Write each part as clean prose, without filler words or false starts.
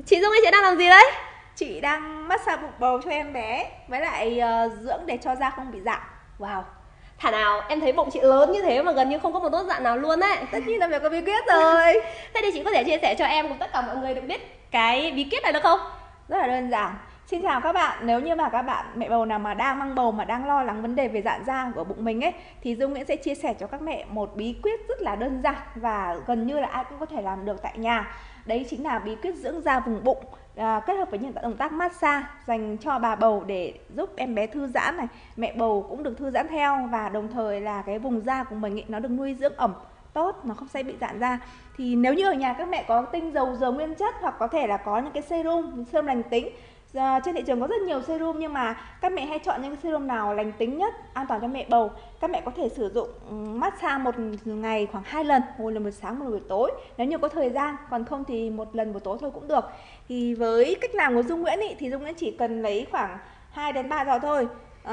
Chị Dung ơi, chị đang làm gì đấy? Chị đang massage bụng bầu cho em bé, với lại dưỡng để cho da không bị rạn. Wow, thảo nào em thấy bụng chị lớn như thế mà gần như không có một nốt dạn nào luôn đấy. Tất nhiên là phải có bí quyết rồi. Thế thì chị có thể chia sẻ cho em cùng tất cả mọi người được biết cái bí kíp này được không? Rất là đơn giản. Xin chào các bạn, nếu như mà các bạn mẹ bầu nào mà đang mang bầu mà đang lo lắng vấn đề về rạn da của bụng mình ấy, thì Dung Nguyễn sẽ chia sẻ cho các mẹ một bí quyết rất là đơn giản và gần như là ai cũng có thể làm được tại nhà. Đấy chính là bí quyết dưỡng da vùng bụng, kết hợp với những động tác massage dành cho bà bầu để giúp em bé thư giãn này, mẹ bầu cũng được thư giãn theo, và đồng thời là cái vùng da của mình ấy, nó được nuôi dưỡng ẩm tốt, nó không sẽ bị rạn da. Thì nếu như ở nhà các mẹ có tinh dầu dừa nguyên chất, hoặc có thể là có những cái serum lành tính. Trên thị trường có rất nhiều serum, nhưng mà các mẹ hay chọn những cái serum nào lành tính nhất, an toàn cho mẹ bầu. Các mẹ có thể sử dụng massage một ngày khoảng 2 lần, một lần buổi sáng, một lần buổi tối nếu như có thời gian, còn không thì một lần buổi tối thôi cũng được. Thì với cách làm của Dung Nguyễn ý, thì Dung Nguyễn chỉ cần lấy khoảng 2 đến 3 giọt thôi.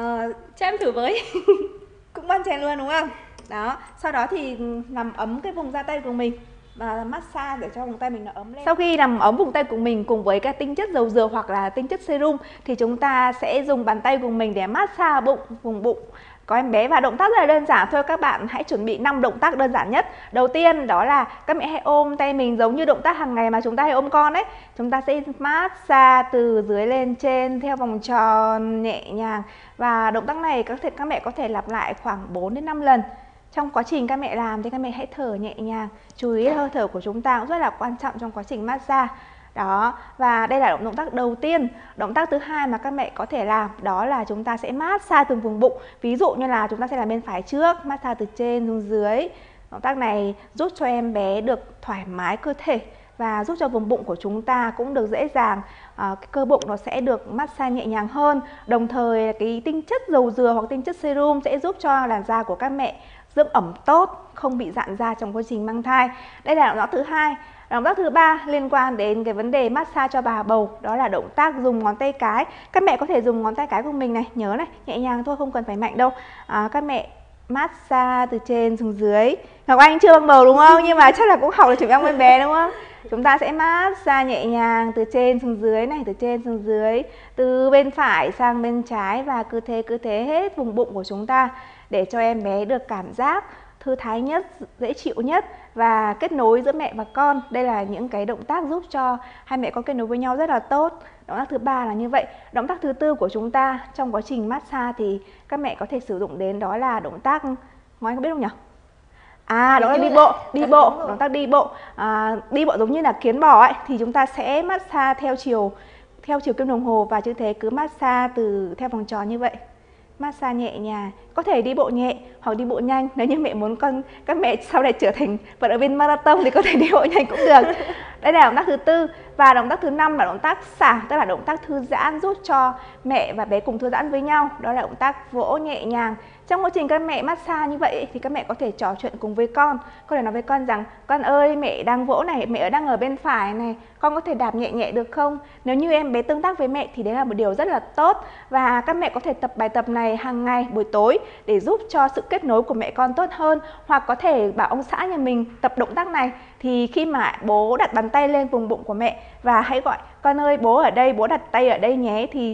Cho em thử với. Cũng bon chén luôn đúng không? Đó, sau đó thì làm ấm cái vùng da tay của mình và massage để cho vùng tay mình nó ấm lên. Sau khi làm ấm vùng tay của mình cùng với các tinh chất dầu dừa hoặc là tinh chất serum, thì chúng ta sẽ dùng bàn tay của mình để massage vùng bụng có em bé. Và động tác rất là đơn giản thôi, các bạn hãy chuẩn bị 5 động tác đơn giản nhất. Đầu tiên đó là các mẹ hãy ôm tay mình giống như động tác hàng ngày mà chúng ta hay ôm con ấy. Chúng ta sẽ massage từ dưới lên trên theo vòng tròn nhẹ nhàng. Và động tác này các mẹ có thể lặp lại khoảng 4 đến 5 lần. Trong quá trình các mẹ làm thì các mẹ hãy thở nhẹ nhàng. Chú ý hơi thở của chúng ta cũng rất là quan trọng trong quá trình massage. Đó, và đây là động tác đầu tiên. Động tác thứ hai mà các mẹ có thể làm đó là chúng ta sẽ massage từng vùng bụng. Ví dụ như là chúng ta sẽ làm bên phải trước, massage từ trên xuống dưới. Động tác này giúp cho em bé được thoải mái cơ thể và giúp cho vùng bụng của chúng ta cũng được dễ dàng, cái cơ bụng nó sẽ được massage nhẹ nhàng hơn. Đồng thời cái tinh chất dầu dừa hoặc tinh chất serum sẽ giúp cho làn da của các mẹ dưỡng ẩm tốt, không bị rạn da trong quá trình mang thai. Đây là động tác thứ hai. Động tác thứ ba liên quan đến cái vấn đề massage cho bà bầu, đó là động tác dùng ngón tay cái. Các mẹ có thể dùng ngón tay cái của mình này, nhớ này, nhẹ nhàng thôi, không cần phải mạnh đâu. Các mẹ massage từ trên xuống dưới. Ngọc Anh chưa mang bầu đúng không? Nhưng mà chắc là cũng học được chuẩn bị em bé đúng không? Chúng ta sẽ massage nhẹ nhàng từ trên xuống dưới này, từ trên xuống dưới, từ bên phải sang bên trái, và cứ thế hết vùng bụng của chúng ta để cho em bé được cảm giác thư thái nhất, dễ chịu nhất và kết nối giữa mẹ và con. Đây là những cái động tác giúp cho hai mẹ con kết nối với nhau rất là tốt. Động tác thứ ba là như vậy. Động tác thứ tư của chúng ta trong quá trình massage thì các mẹ có thể sử dụng đến, đó là động tác, Ngoan có biết không nhỉ? Đó là đi bộ, động tác đi bộ. Đi bộ giống như là kiến bò ấy, thì chúng ta sẽ massage theo chiều kim đồng hồ, và như thế cứ massage theo vòng tròn như vậy. Massage nhẹ nhàng, có thể đi bộ nhẹ hoặc đi bộ nhanh. Nếu như mẹ muốn các mẹ sau này trở thành vận động viên marathon thì có thể đi bộ nhanh cũng được. Đây là động tác thứ tư. Và động tác thứ năm là động tác xả, tức là động tác thư giãn giúp cho mẹ và bé cùng thư giãn với nhau. Đó là động tác vỗ nhẹ nhàng. Trong quá trình các mẹ massage như vậy thì các mẹ có thể trò chuyện cùng với con. Có thể nói với con rằng: con ơi, mẹ đang vỗ này, mẹ đang ở bên phải này, con có thể đạp nhẹ nhẹ được không? Nếu như em bé tương tác với mẹ thì đấy là một điều rất là tốt. Và các mẹ có thể tập bài tập này hàng ngày buổi tối để giúp cho sự kết nối của mẹ con tốt hơn. Hoặc có thể bảo ông xã nhà mình tập động tác này, thì khi mà bố đặt bàn tay lên vùng bụng của mẹ và hãy gọi: con ơi, bố ở đây, bố đặt tay ở đây nhé, thì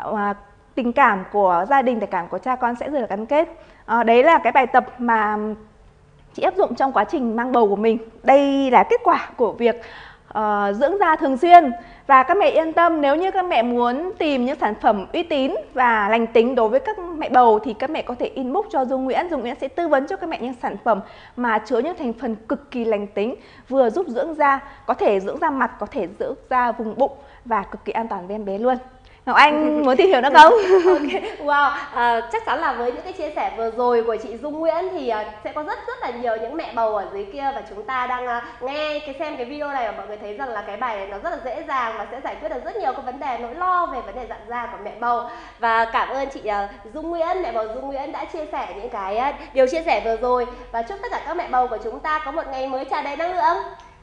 tình cảm của gia đình, tình cảm của cha con sẽ rất là gắn kết. Đấy là cái bài tập mà chị áp dụng trong quá trình mang bầu của mình. Đây là kết quả của việc dưỡng da thường xuyên. Và các mẹ yên tâm, nếu như các mẹ muốn tìm những sản phẩm uy tín và lành tính đối với các mẹ bầu thì các mẹ có thể inbox cho Dung Nguyễn. Dung Nguyễn sẽ tư vấn cho các mẹ những sản phẩm mà chứa những thành phần cực kỳ lành tính, vừa giúp dưỡng da, có thể dưỡng da mặt, có thể dưỡng da vùng bụng và cực kỳ an toàn với em bé luôn. Ngọc Anh muốn tìm hiểu nữa không? Okay. Wow, chắc chắn là với những cái chia sẻ vừa rồi của chị Dung Nguyễn thì sẽ có rất là nhiều những mẹ bầu ở dưới kia và chúng ta đang xem cái video này, và mọi người thấy rằng là cái bài này nó rất là dễ dàng và sẽ giải quyết được rất nhiều cái vấn đề nỗi lo về vấn đề rạn da của mẹ bầu. Và cảm ơn chị Dung Nguyễn, mẹ bầu Dung Nguyễn đã chia sẻ những cái điều chia sẻ vừa rồi, và chúc tất cả các mẹ bầu của chúng ta có một ngày mới tràn đầy năng lượng.